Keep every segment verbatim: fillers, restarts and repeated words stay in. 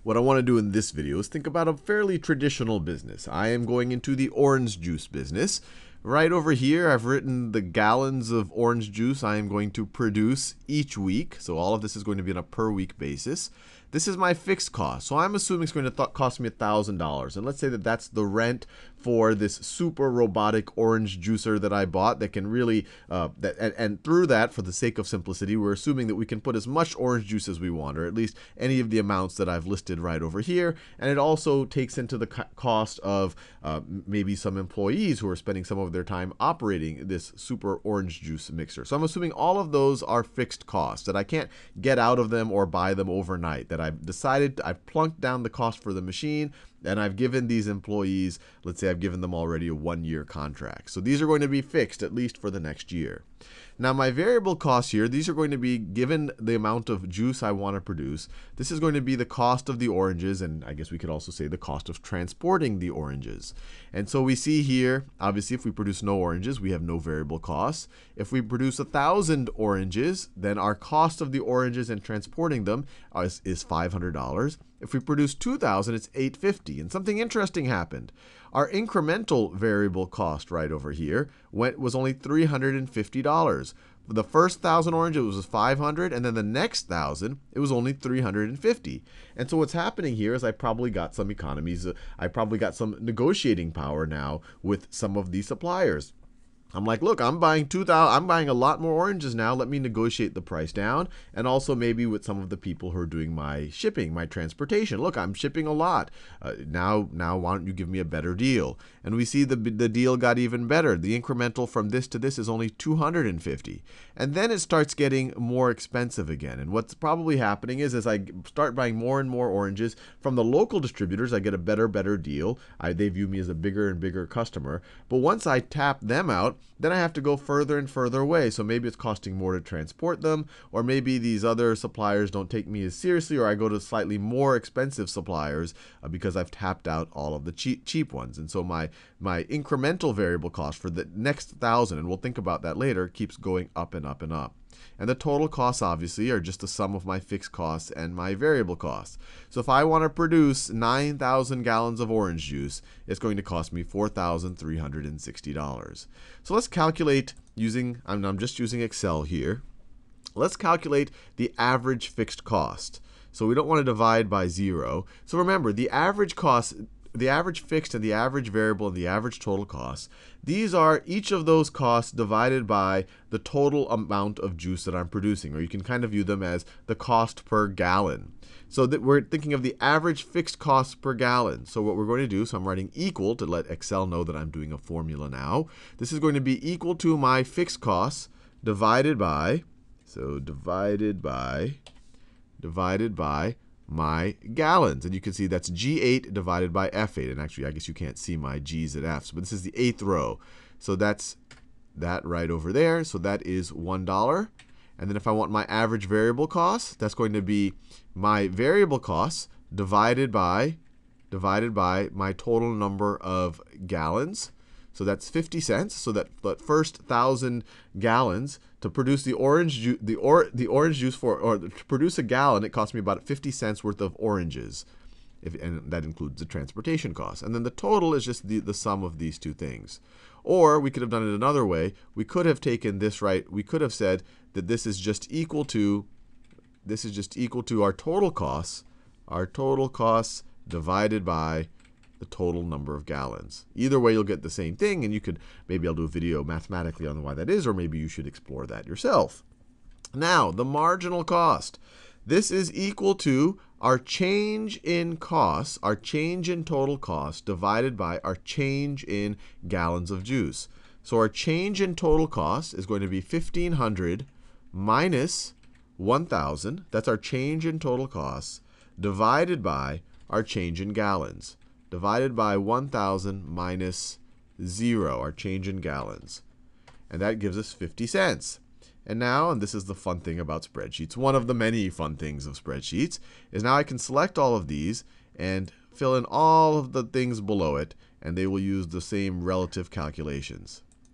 What I want to do in this video is think about a fairly traditional business. I am going into the orange juice business. Right over here, I've written the gallons of orange juice I am going to produce each week. So all of this is going to be on a per week basis. This is my fixed cost. So I'm assuming it's going to th- cost me one thousand dollars. And let's say that that's the rent for this super robotic orange juicer that I bought that can really, uh, that, and, and through that, for the sake of simplicity, we're assuming that we can put as much orange juice as we want, or at least any of the amounts that I've listed right over here. And it also takes into the co- cost of uh, maybe some employees who are spending some of their time operating this super orange juice mixer. So I'm assuming all of those are fixed costs, that I can't get out of them or buy them overnight, that I've decided, I've plunked down the cost for the machine, and I've given these employees, let's say I've given them already a one-year contract. So these are going to be fixed at least for the next year. Now my variable costs here, these are going to be given the amount of juice I want to produce. This is going to be the cost of the oranges, and I guess we could also say the cost of transporting the oranges. And so we see here, obviously if we produce no oranges, we have no variable costs. If we produce a thousand oranges, then our cost of the oranges and transporting them is, is five hundred dollars. If we produce two thousand, it's eight hundred fifty dollars. And something interesting happened. Our incremental variable cost right over here went, was only three hundred fifty dollars. For the first thousand oranges, it was five hundred dollars, and then the next thousand, it was only three hundred fifty dollars. And so what's happening here is I probably got some economies, uh, I probably got some negotiating power now with some of these suppliers. I'm like, look, I'm buying two thousand. I'm buying a lot more oranges now. Let me negotiate the price down, and also maybe with some of the people who are doing my shipping, my transportation. Look, I'm shipping a lot. Uh, now, now, why don't you give me a better deal? And we see the the deal got even better. The incremental from this to this is only two hundred fifty, and then it starts getting more expensive again. And what's probably happening is, as I start buying more and more oranges from the local distributors, I get a better, better deal. I, they view me as a bigger and bigger customer. But once I tap them out, then I have to go further and further away. So maybe it's costing more to transport them, or maybe these other suppliers don't take me as seriously, or I go to slightly more expensive suppliers uh, because I've tapped out all of the cheap, cheap ones. And so my, my incremental variable cost for the next thousand, and we'll think about that later, keeps going up and up and up. And the total costs, obviously, are just the sum of my fixed costs and my variable costs. So if I want to produce nine thousand gallons of orange juice, it's going to cost me four thousand three hundred sixty dollars. So let's calculate using, I'm, I'm just using Excel here. Let's calculate the average fixed cost. So we don't want to divide by zero. So remember, the average cost, the average fixed and the average variable and the average total costs, these are each of those costs divided by the total amount of juice that I'm producing, or you can kind of view them as the cost per gallon. So that we're thinking of the average fixed cost per gallon. So what we're going to do, so I'm writing equal to let Excel know that I'm doing a formula now. This is going to be equal to my fixed costs divided by, so divided by, divided by my gallons. And you can see that's G eight divided by F eight. And actually, I guess you can't see my G's and F's, but this is the eighth row. So that's that right over there. So that is one dollar. And then if I want my average variable cost, that's going to be my variable costs divided by, divided by my total number of gallons. So that's fifty cents. So that, that first thousand gallons to produce the orange juice, the or the orange juice for, or to produce a gallon, it cost me about fifty cents worth of oranges, if, and that includes the transportation costs. And then the total is just the the sum of these two things. Or we could have done it another way. We could have taken this right. We could have said that this is just equal to, this is just equal to our total costs, our total costs divided by the total number of gallons. Either way, you'll get the same thing, and you could, maybe I'll do a video mathematically on why that is, or maybe you should explore that yourself. Now, the marginal cost. This is equal to our change in costs, our change in total cost, divided by our change in gallons of juice. So our change in total cost is going to be fifteen hundred minus one thousand. That's our change in total costs, divided by our change in gallons, divided by one thousand minus zero, our change in gallons. And that gives us fifty cents. And now, and this is the fun thing about spreadsheets, one of the many fun things of spreadsheets, is now I can select all of these and fill in all of the things below it, and they will use the same relative calculations. So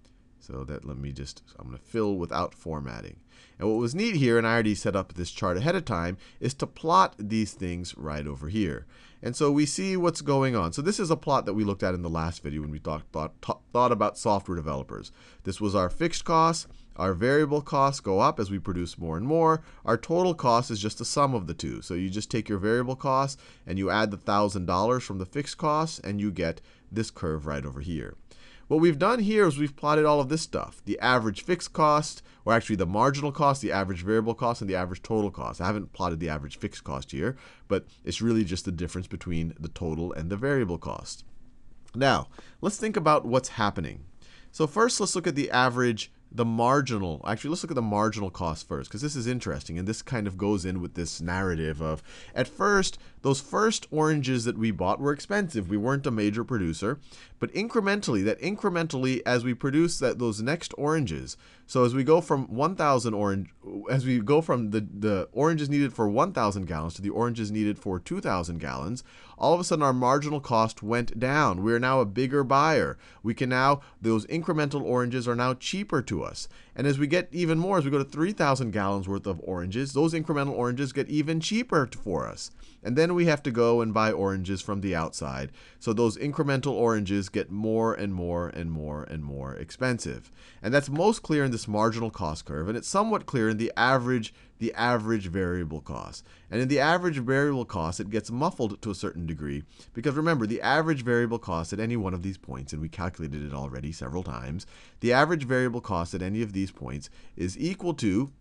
So that let me just, I'm going to fill without formatting. And what was neat here, and I already set up this chart ahead of time, is to plot these things right over here. And so we see what's going on. So this is a plot that we looked at in the last video when we thought, thought, thought about software developers. This was our fixed costs. Our variable costs go up as we produce more and more. Our total cost is just the sum of the two. So you just take your variable costs and you add the one thousand dollars from the fixed costs, and you get this curve right over here. What we've done here is we've plotted all of this stuff. The average fixed cost, or actually the marginal cost, the average variable cost, and the average total cost. I haven't plotted the average fixed cost here, but it's really just the difference between the total and the variable cost. Now, let's think about what's happening. So first, let's look at the average, the marginal. Actually, let's look at the marginal cost first, because this is interesting, and this kind of goes in with this narrative of, at first, those first oranges that we bought were expensive. We weren't a major producer. But incrementally, that incrementally, as we produce that those next oranges, so as we go from one thousand orange, as we go from the, the oranges needed for one thousand gallons to the oranges needed for two thousand gallons, all of a sudden our marginal cost went down. We are now a bigger buyer. We can now, those incremental oranges are now cheaper to us. And as we get even more, as we go to three thousand gallons worth of oranges, those incremental oranges get even cheaper for us. And then we have to go and buy oranges from the outside. So those incremental oranges get more and more and more and more expensive. And that's most clear in this marginal cost curve, and it's somewhat clear in the average, the average variable cost. And in the average variable cost, it gets muffled to a certain degree, because remember, the average variable cost at any one of these points, and we calculated it already several times, the average variable cost at any of these points is equal to,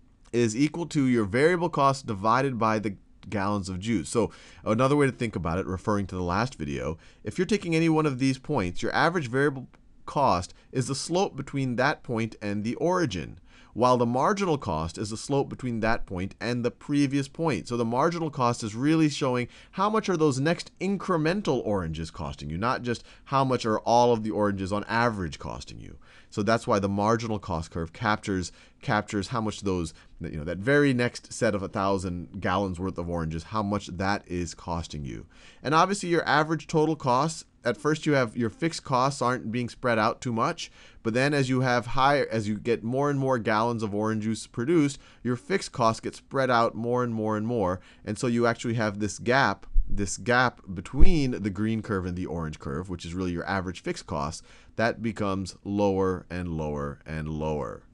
is equal to your variable cost divided by the gallons of juice. So another way to think about it, referring to the last video, if you're taking any one of these points, your average variable cost is the slope between that point and the origin, while the marginal cost is the slope between that point and the previous point. So the marginal cost is really showing how much are those next incremental oranges costing you, not just how much are all of the oranges on average costing you. So that's why the marginal cost curve captures captures how much those, you know, that very next set of a thousand gallons worth of oranges, how much that is costing you. And obviously your average total costs, at first you have your fixed costs aren't being spread out too much, but then as you have higher, as you get more and more gallons of orange juice produced, your fixed costs get spread out more and more and more, and so you actually have this gap, this gap between the green curve and the orange curve, which is really your average fixed cost, that becomes lower and lower and lower.